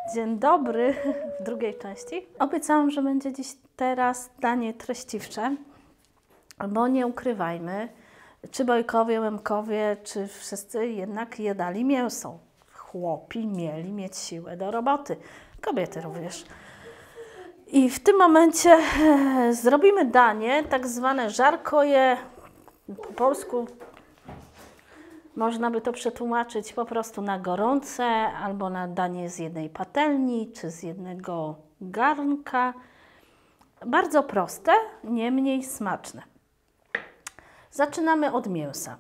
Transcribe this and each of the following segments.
Dzień dobry w drugiej części. Obiecałam, że będzie dziś teraz danie treściwcze, bo nie ukrywajmy, czy Bojkowie, Łemkowie, czy wszyscy jednak jadali mięso. Chłopi mieli mieć siłę do roboty, kobiety również. I w tym momencie zrobimy danie, tak zwane żarkoje, po polsku można by to przetłumaczyć po prostu na gorące, albo na danie z jednej patelni, czy z jednego garnka. Bardzo proste, niemniej smaczne. Zaczynamy od mięsa.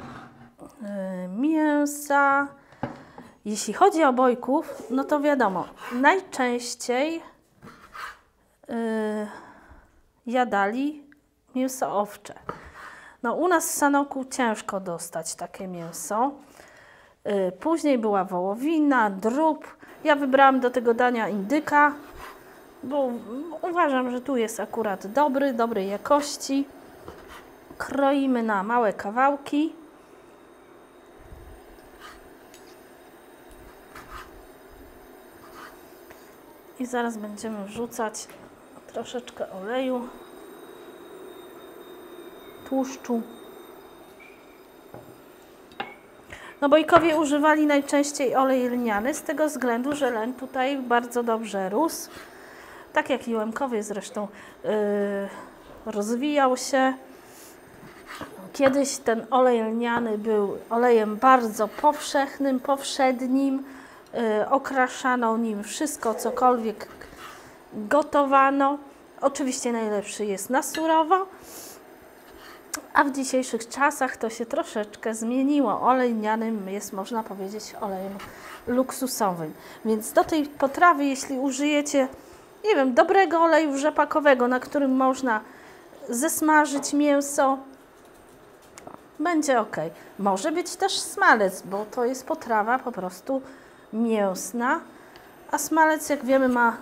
Jeśli chodzi o bojków, no to wiadomo, najczęściej jadali mięso owcze. No, u nas w Sanoku ciężko dostać takie mięso. Później była wołowina, drób. Ja wybrałam do tego dania indyka, bo uważam, że tu jest akurat dobrej jakości. Kroimy na małe kawałki. I zaraz będziemy wrzucać troszeczkę oleju, tłuszczu. No, Bojkowie używali najczęściej olej lniany z tego względu, że len tutaj bardzo dobrze rósł. Tak jak i Łemkowie zresztą rozwijał się. Kiedyś ten olej lniany był olejem bardzo powszechnym, powszednim. Okraszano nim wszystko, cokolwiek gotowano. Oczywiście najlepszy jest na surowo. A w dzisiejszych czasach to się troszeczkę zmieniło. Olej lniany jest, można powiedzieć, olejem luksusowym. Więc do tej potrawy, jeśli użyjecie, nie wiem, dobrego oleju rzepakowego, na którym można zesmażyć mięso, będzie ok. Może być też smalec, bo to jest potrawa po prostu mięsna. A smalec, jak wiemy, ma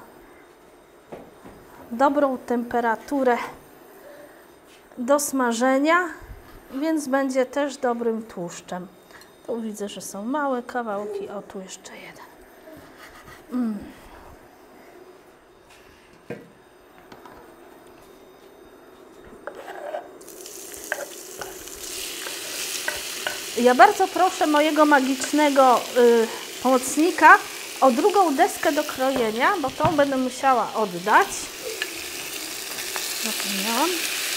dobrą temperaturę do smażenia, więc będzie też dobrym tłuszczem. Tu widzę, że są małe kawałki. O, tu jeszcze jeden. Ja bardzo proszę mojego magicznego pomocnika o drugą deskę do krojenia, bo tą będę musiała oddać. Zapomniałam.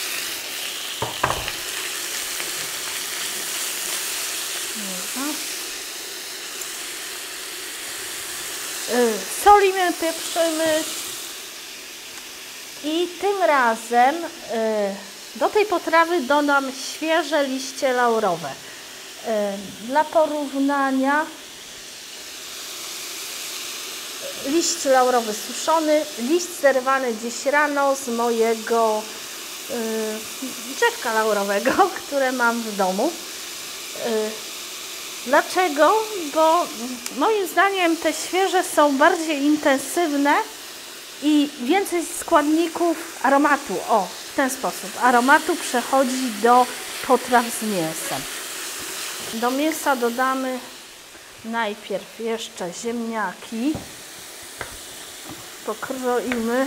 Solimy, pieprzymy i tym razem do tej potrawy dodam świeże liście laurowe. Dla porównania liść laurowy suszony, liść zerwany dziś rano z mojego drzewka laurowego, które mam w domu. Dlaczego? Bo moim zdaniem te świeże są bardziej intensywne i więcej składników aromatu. O, w ten sposób. Aromatu przechodzi do potraw z mięsem. Do mięsa dodamy najpierw jeszcze ziemniaki. Pokroimy.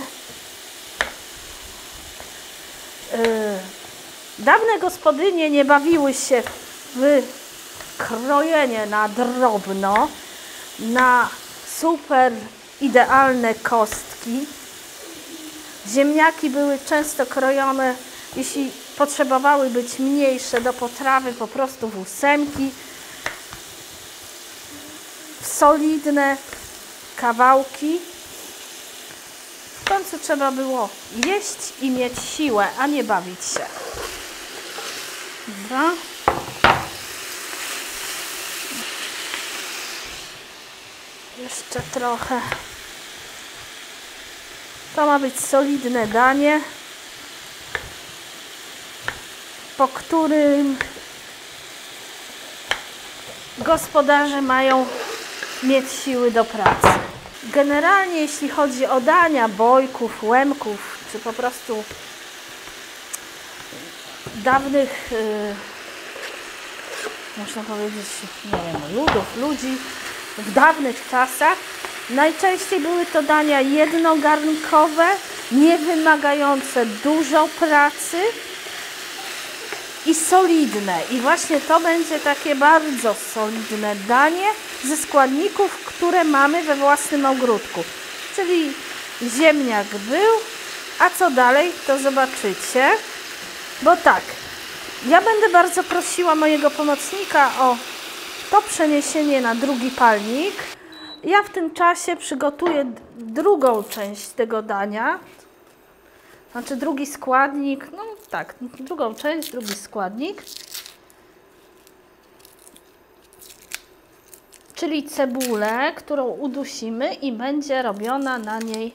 Dawne gospodynie nie bawiły się w krojenie na drobno, na super idealne kostki. Ziemniaki były często krojone, jeśli potrzebowały być mniejsze do potrawy, po prostu w ósemki, w solidne kawałki. W końcu trzeba było jeść i mieć siłę, a nie bawić się. Dobra. Jeszcze trochę. To ma być solidne danie, po którym gospodarze mają mieć siły do pracy. Generalnie jeśli chodzi o dania Bojków, Łemków, czy po prostu dawnych, można powiedzieć, nie wiem, ludzi w dawnych czasach, Najczęściej były to dania jednogarnkowe, nie wymagające dużo pracy i solidne. I właśnie to będzie takie bardzo solidne danie ze składników, które mamy we własnym ogródku. Czyli ziemniak był, a co dalej, to zobaczycie. Bo tak, ja będę bardzo prosiła mojego pomocnika o to przeniesienie na drugi palnik. Ja w tym czasie przygotuję drugą część tego dania. Znaczy drugi składnik, no tak, drugą część, drugi składnik. Czyli cebulę, którą udusimy i będzie robiona na niej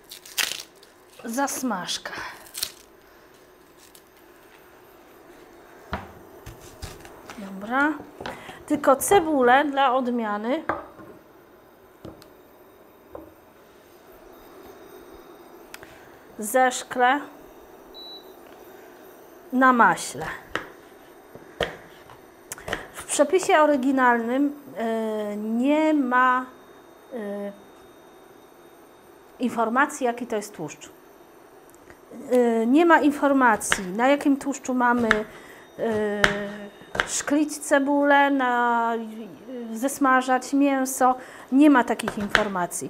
zasmażka. Dobra. Tylko cebulę dla odmiany zeszklę na maśle. W przepisie oryginalnym nie ma informacji, jaki to jest tłuszcz. Nie ma informacji, na jakim tłuszczu mamy szklić cebulę, zesmażać mięso. Nie ma takich informacji.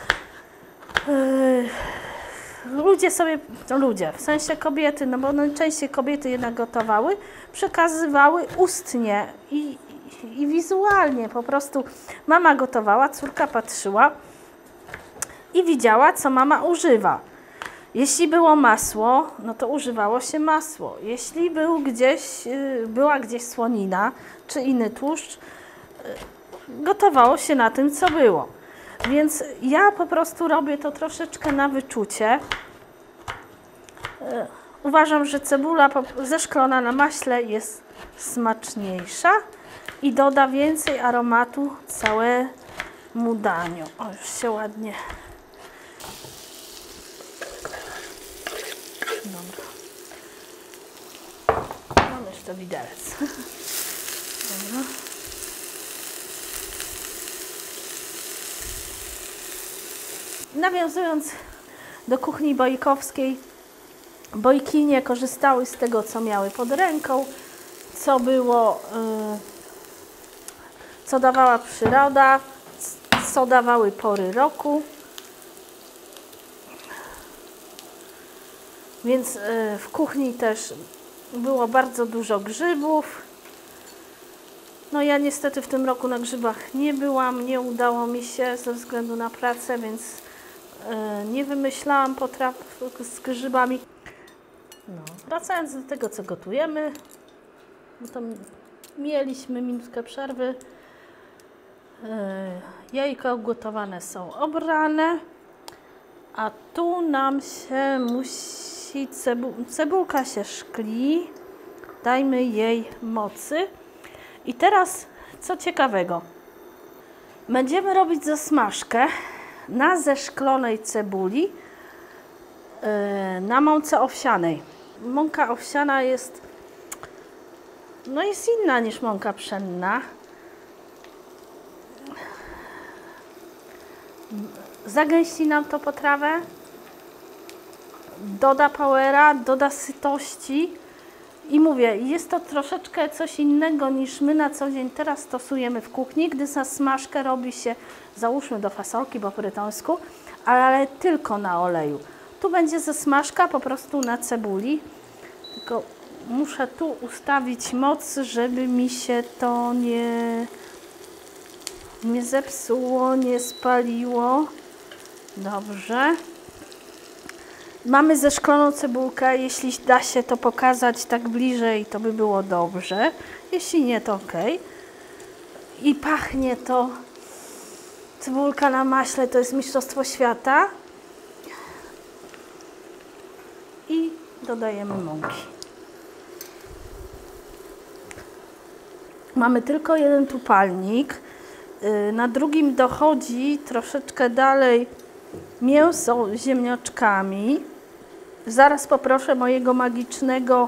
Ludzie, w sensie kobiety, no bo najczęściej kobiety jednak gotowały, przekazywały ustnie i wizualnie. Po prostu mama gotowała, córka patrzyła i widziała, co mama używa. Jeśli było masło, no to używało się masło. Jeśli była gdzieś słonina czy inny tłuszcz, gotowało się na tym, co było. Więc ja po prostu robię to troszeczkę na wyczucie. Uważam, że cebula zeszklona na maśle jest smaczniejsza i doda więcej aromatu całemu daniu. O, już się ładnie... Dobra. Mam jeszcze widelec. Dobra. Nawiązując do kuchni bojkowskiej, bojkinie korzystały z tego, co miały pod ręką, co było, co dawała przyroda, co dawały pory roku. Więc w kuchni też było bardzo dużo grzybów. No ja niestety w tym roku na grzybach nie byłam, nie udało mi się ze względu na pracę, więc nie wymyślałam potraw z grzybami. No, wracając do tego, co gotujemy, no to mieliśmy minutkę przerwy. Jajka ugotowane są, obrane, a tu nam się musi cebulka się szkli, dajmy jej mocy. I teraz co ciekawego, będziemy robić zasmażkę na zeszklonej cebuli na mące owsianej. Mąka owsiana jest inna niż mąka pszenna. Zagęści nam to potrawę, doda powera, doda sytości i mówię, jest to troszeczkę coś innego niż my na co dzień teraz stosujemy w kuchni, gdy zasmażkę robi się, załóżmy do fasolki po brytońsku, ale tylko na oleju. Tu będzie zasmażka po prostu na cebuli, tylko muszę tu ustawić moc, żeby mi się to nie zepsuło, nie spaliło. Dobrze. Mamy zeszkloną cebulkę. Jeśli da się to pokazać tak bliżej, to by było dobrze. Jeśli nie, to ok. I pachnie to. Cebulka na maśle to jest mistrzostwo świata. I dodajemy mąki. Mamy tylko jeden tu palnik. Na drugim dochodzi troszeczkę dalej mięso z ziemniaczkami. Zaraz poproszę mojego magicznego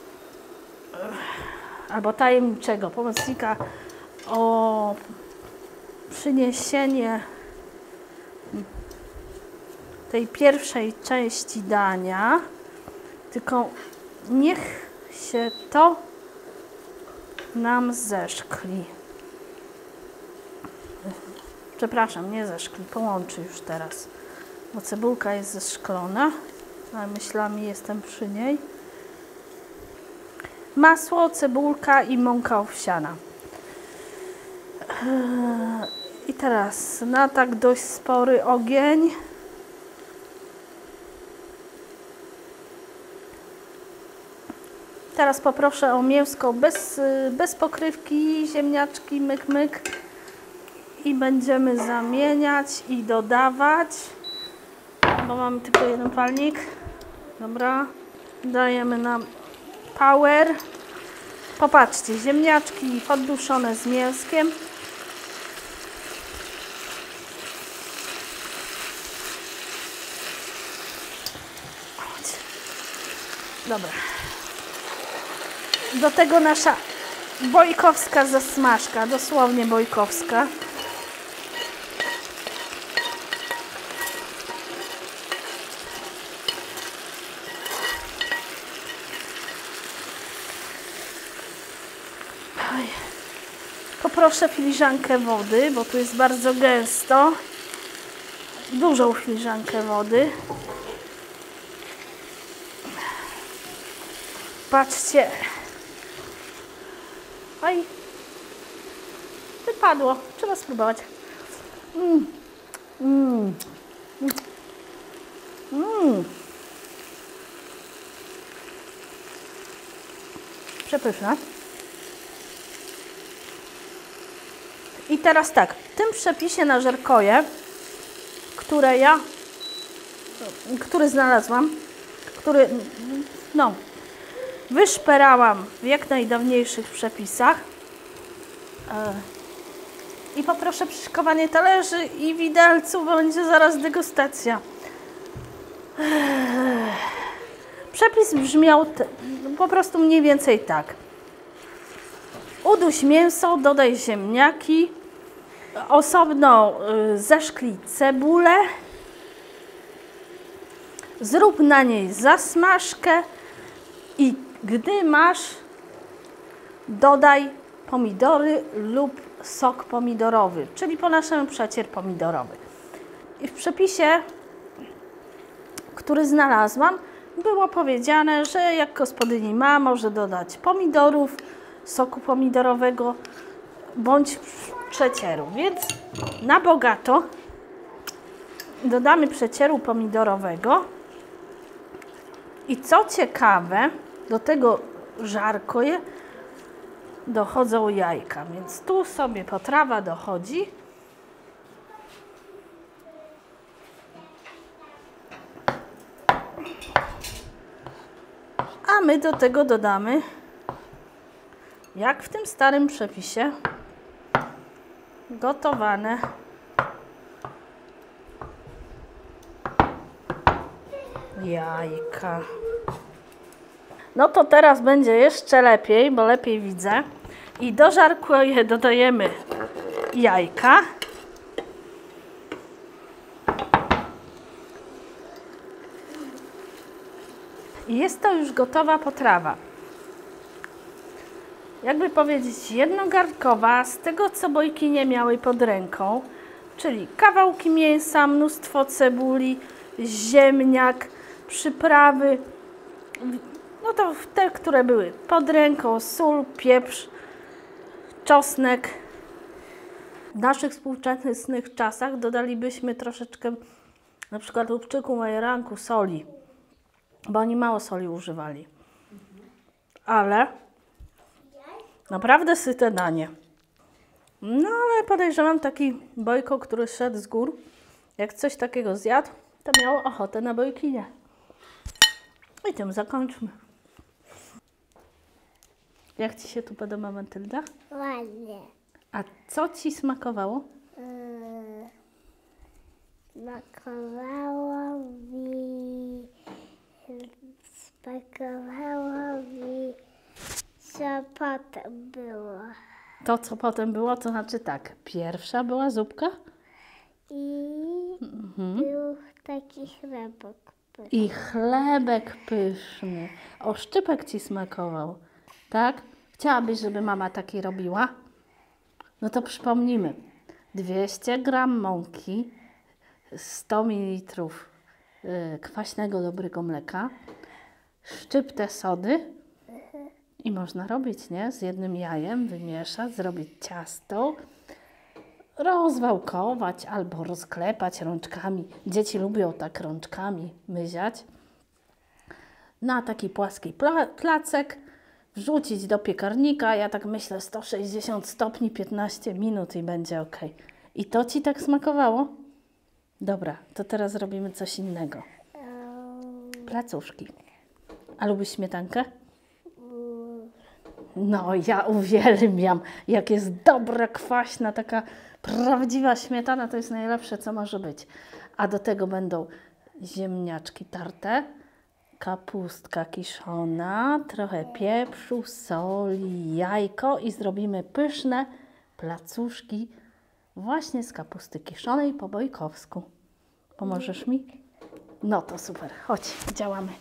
albo tajemniczego pomocnika o przyniesienie tej pierwszej części dania, tylko niech się to nam zeszkli. Przepraszam, nie zeszkli, połączy już teraz, bo cebulka jest zeszklona, a myślami jestem przy niej. Masło, cebulka i mąka owsiana. I teraz na tak dość spory ogień teraz poproszę o mięsko bez pokrywki, ziemniaczki, myk, myk. I będziemy zamieniać i dodawać, bo mamy tylko jeden palnik. Dobra, dajemy na power. Popatrzcie, ziemniaczki podduszone z mięskiem. Dobra. Do tego nasza bojkowska zasmażka, dosłownie bojkowska. Poproszę filiżankę wody, bo tu jest bardzo gęsto. Dużą filiżankę wody. Patrzcie. Oj, wypadło. Trzeba spróbować. Przepyszne. I teraz tak, w tym przepisie na żerkoje, który znalazłam, wyszperałam w jak najdawniejszych przepisach. I poproszę przyszykowanie talerzy i widelców, bo będzie zaraz degustacja. Przepis brzmiał po prostu mniej więcej tak. Uduś mięso, dodaj ziemniaki, osobno zeszklij cebulę, zrób na niej zasmażkę i gdy masz, dodaj pomidory lub sok pomidorowy, czyli po naszemu przecier pomidorowy. I w przepisie, który znalazłam, było powiedziane, że jak gospodyni ma, może dodać pomidorów, soku pomidorowego bądź przecieru. Więc na bogato dodamy przecieru pomidorowego. I co ciekawe, do tego żarkoje dochodzą jajka, więc tu sobie potrawa dochodzi. A my do tego dodamy, jak w tym starym przepisie, gotowane jajka. No to teraz będzie jeszcze lepiej, bo lepiej widzę. I do żarkoje dodajemy jajka. I jest to już gotowa potrawa. Jakby powiedzieć, jednogarnkowa, z tego co bojkinie miały pod ręką, czyli kawałki mięsa, mnóstwo cebuli, ziemniak, przyprawy, no to te, które były pod ręką, sól, pieprz, czosnek. W naszych współczesnych czasach dodalibyśmy troszeczkę, na przykład lubczyku, majeranku, soli, bo oni mało soli używali. Ale naprawdę syte danie. No ale podejrzewam, taki bojko, który szedł z gór, jak coś takiego zjadł, to miał ochotę na bojkinie. I tym zakończmy. Jak Ci się tu podoba, Matylda? Ładnie. A co Ci smakowało? Smakowało mi, co potem było. To, co potem było, to znaczy tak, pierwsza była zupka? I był taki chlebek. I chlebek pyszny. O, szczypek ci smakował, tak? Chciałabyś, żeby mama taki robiła? No to przypomnimy. 200 gram mąki, 100 ml kwaśnego, dobrego mleka, szczyptę sody i można robić, nie? Z jednym jajem wymieszać, zrobić ciasto, rozwałkować albo rozklepać rączkami. Dzieci lubią tak rączkami myziać. Na taki płaski placek wrzucić do piekarnika. Ja tak myślę 160 stopni, 15 minut i będzie ok. I to ci tak smakowało? Dobra, to teraz robimy coś innego. Placuszki. A lubisz śmietankę? No, ja uwielbiam. Jak jest dobra, kwaśna, taka prawdziwa śmietana, to jest najlepsze, co może być. A do tego będą ziemniaczki tarte, kapustka kiszona, trochę pieprzu, soli, jajko i zrobimy pyszne placuszki właśnie z kapusty kiszonej po bojkowsku. Pomożesz mi? No to super. Chodź, działamy.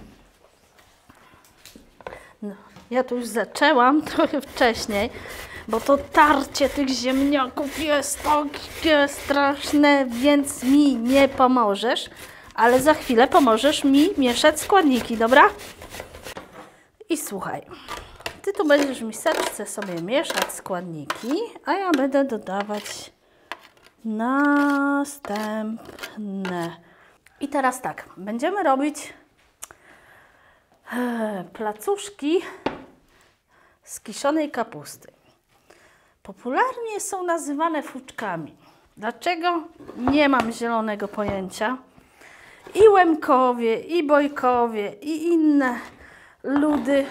No, ja tu już zaczęłam trochę wcześniej, bo to tarcie tych ziemniaków jest takie straszne, więc mi nie pomożesz, ale za chwilę pomożesz mi mieszać składniki, dobra? I słuchaj, ty tu będziesz w miseczce sobie mieszać składniki, a ja będę dodawać następne. I teraz tak, będziemy robić placuszki z kiszonej kapusty. Popularnie są nazywane fuczkami. Dlaczego? Nie mam zielonego pojęcia. I Łemkowie, i Bojkowie, i inne ludy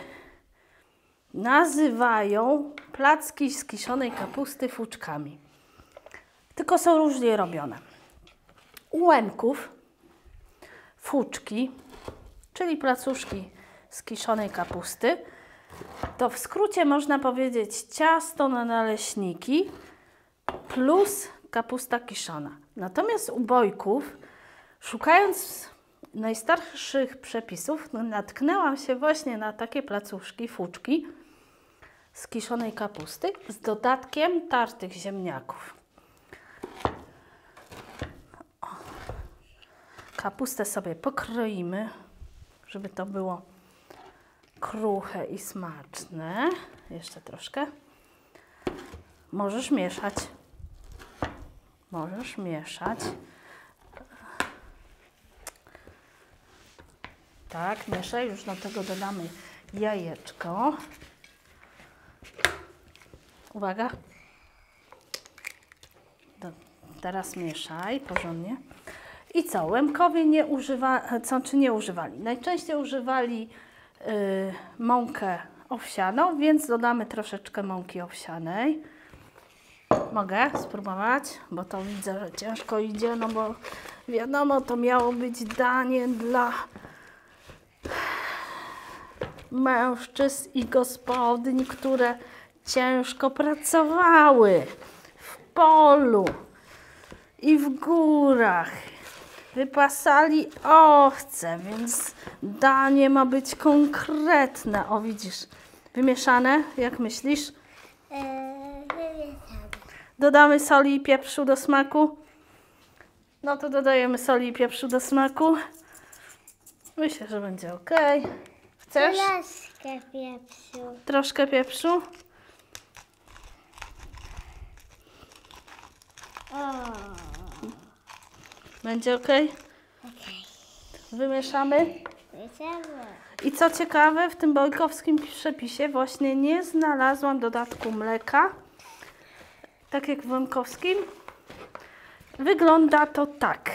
nazywają placki z kiszonej kapusty fuczkami. Tylko są różnie robione. U Łemków fuczki, czyli placuszki z kiszonej kapusty, to w skrócie można powiedzieć ciasto na naleśniki plus kapusta kiszona. Natomiast u Bojków, szukając najstarszych przepisów, natknęłam się właśnie na takie placuszki, fuczki z kiszonej kapusty z dodatkiem tartych ziemniaków. Kapustę sobie pokroimy, żeby to było kruche i smaczne. Jeszcze troszkę. Możesz mieszać. Możesz mieszać. Tak, mieszaj. Już do tego dodamy jajeczko. Uwaga. Teraz mieszaj porządnie. I co? Łemkowie nie używali? Najczęściej używali mąkę owsianą, więc dodamy troszeczkę mąki owsianej. Mogę spróbować, bo to widzę, że ciężko idzie, no bo wiadomo, to miało być danie dla mężczyzn i gospodyń, które ciężko pracowały w polu i w górach. Wypasali owce, więc danie ma być konkretne. O, widzisz, wymieszane, jak myślisz? Wymieszamy. Dodamy soli i pieprzu do smaku. No to dodajemy soli i pieprzu do smaku. Myślę, że będzie ok. Chcesz? Troszkę pieprzu. Troszkę pieprzu? O. Będzie ok? Wymieszamy. Mieszamy. I co ciekawe, w tym bojkowskim przepisie właśnie nie znalazłam dodatku mleka. Tak jak w łemkowskim. Wygląda to tak.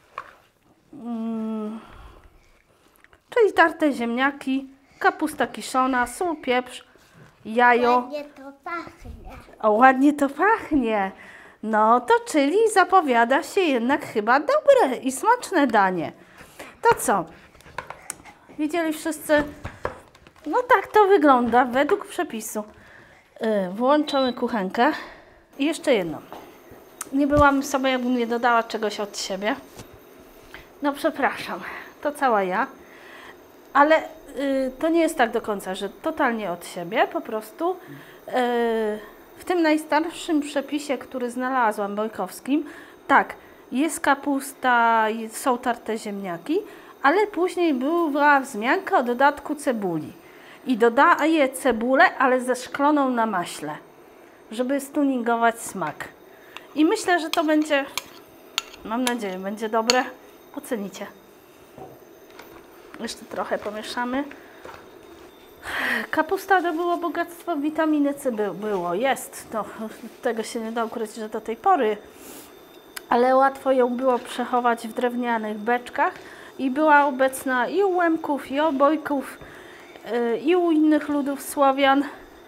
Czyli tarte ziemniaki, kapusta kiszona, sól, pieprz, jajo. Ładnie to pachnie. O, ładnie to pachnie. No to czyli zapowiada się jednak chyba dobre i smaczne danie. To co? Widzieli wszyscy? No tak to wygląda według przepisu. Włączamy kuchenkę. I jeszcze jedno. Nie byłam sobie, jakbym nie dodała czegoś od siebie. No przepraszam, to cała ja. Ale to nie jest tak do końca, że totalnie od siebie, po prostu w tym najstarszym przepisie, który znalazłam, bojkowskim, tak, jest kapusta, są tarte ziemniaki, ale później była wzmianka o dodatku cebuli. I dodaję cebulę, ale zeszkloną na maśle, żeby stuningować smak. I myślę, że to będzie, mam nadzieję, będzie dobre. Ocenicie. Jeszcze trochę pomieszamy. Kapusta to było bogactwo witaminy C, było, jest. No, tego się nie da ukryć, że do tej pory. Ale łatwo ją było przechować w drewnianych beczkach i była obecna i u Łemków, i u Bojków, i u innych ludów Słowian.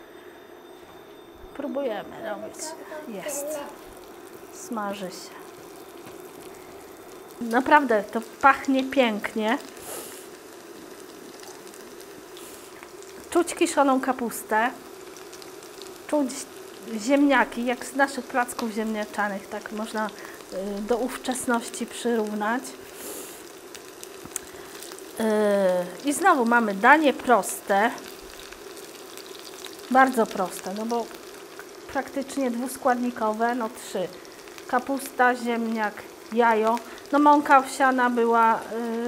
Próbujemy robić. Jest. Smaży się. Naprawdę to pachnie pięknie. Czuć kiszoną kapustę, czuć ziemniaki, jak z naszych placków ziemniaczanych, tak można do ówczesności przyrównać. I znowu mamy danie proste, bardzo proste, no bo praktycznie dwuskładnikowe, no 3. Kapusta, ziemniak, jajo, no mąka owsiana była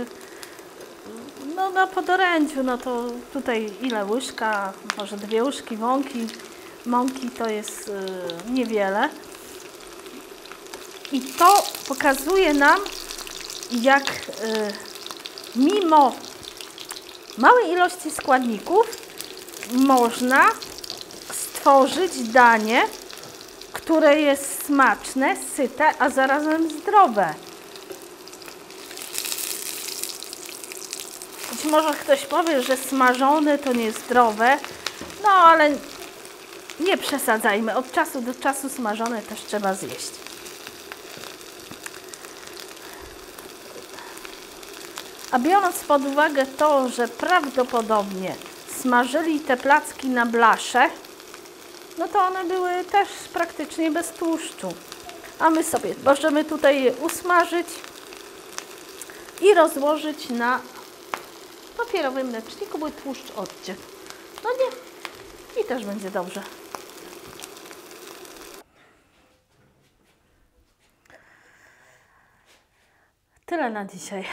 no na podorędziu, no to tutaj ile łyżka, może 2 łyżki mąki to jest niewiele. I to pokazuje nam, jak mimo małej ilości składników można stworzyć danie, które jest smaczne, syte, a zarazem zdrowe. Być może ktoś powie, że smażone to niezdrowe, no ale nie przesadzajmy. Od czasu do czasu smażone też trzeba zjeść. A biorąc pod uwagę to, że prawdopodobnie smażyli te placki na blasze, no to one były też praktycznie bez tłuszczu. A my sobie możemy tutaj je usmażyć i rozłożyć na papierowym mleczniku, bo tłuszcz odciek. No nie. I też będzie dobrze. Tyle na dzisiaj.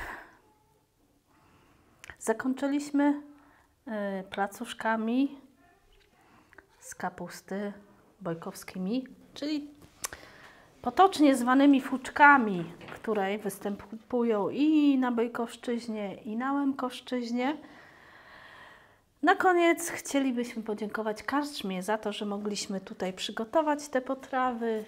Zakończyliśmy placuszkami z kapusty bojkowskimi, czyli potocznie zwanymi fuczkami, które występują i na Bojkowszczyźnie, i na Łemkowszczyźnie. Na koniec chcielibyśmy podziękować karczmie za to, że mogliśmy tutaj przygotować te potrawy,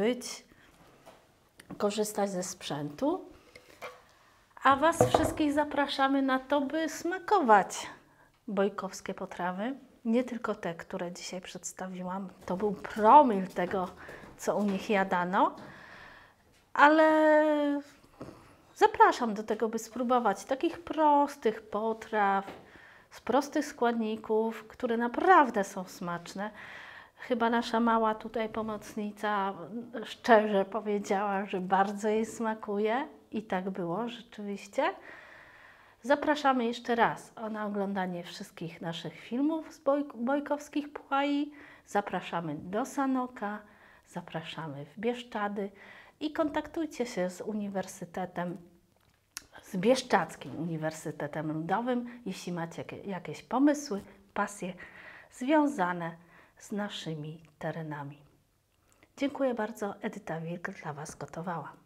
korzystać ze sprzętu. A Was wszystkich zapraszamy na to, by smakować bojkowskie potrawy. Nie tylko te, które dzisiaj przedstawiłam. To był promil tego, co u nich jadano. Ale zapraszam do tego, by spróbować takich prostych potraw, z prostych składników, które naprawdę są smaczne. Chyba nasza mała tutaj pomocnica szczerze powiedziała, że bardzo jej smakuje i tak było rzeczywiście. Zapraszamy jeszcze raz na oglądanie wszystkich naszych filmów z bojkowskich płai. Zapraszamy do Sanoka, zapraszamy w Bieszczady i kontaktujcie się z Uniwersytetem, z Bieszczadzkim Uniwersytetem Ludowym, jeśli macie jakieś pomysły, pasje związane z naszymi terenami. Dziękuję bardzo. Edyta Wilk dla Was gotowała.